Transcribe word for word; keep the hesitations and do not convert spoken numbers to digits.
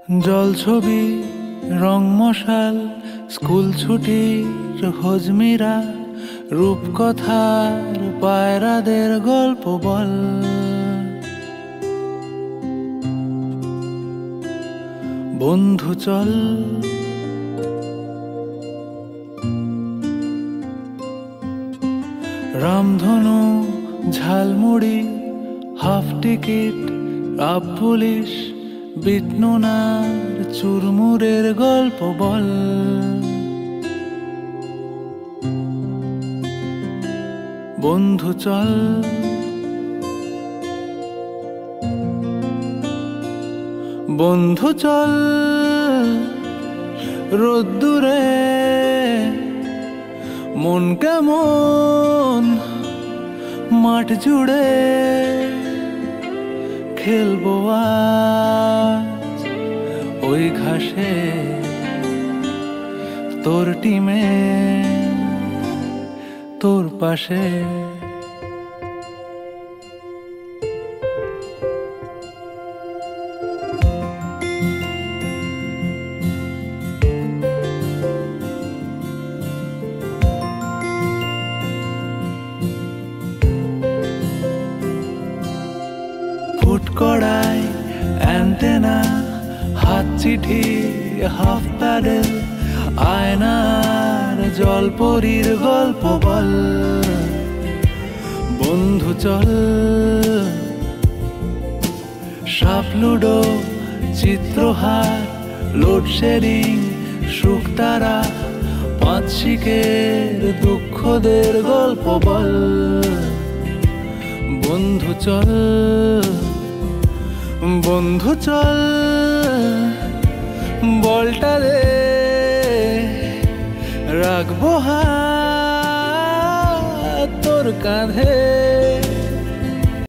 জল ছবি রং মশাল স্কুল ছুটির হজমিরা রূপকথার পায়রাদের গল্প বল। বন্ধু চল রামধনু ঝালমুড়ি হাফ টিকিট আপ পুলিশ বিটনুনার চুরমুরের গল্প বল। বন্ধু চল বন্ধু চল রোদ্দুরে মন কেমন মাঠ জুড়ে খেলবো আজ ওই ঘাসে তোর টিমে তোর পাশে। ফুট কড়াই অ্যান্টেনা হাত চিঠি হাফ প্যাডেল আয়নার জলপরীর গল্প বল। বন্ধু চল সাপ লুডো চিত্রহার লোডশেডিং শুকতারা পাঁচ শিকের দুঃখদের গল্প বল। বন্ধু চল বন্ধু চল বলটা দে রাখবো হাত তোর কাঁধে।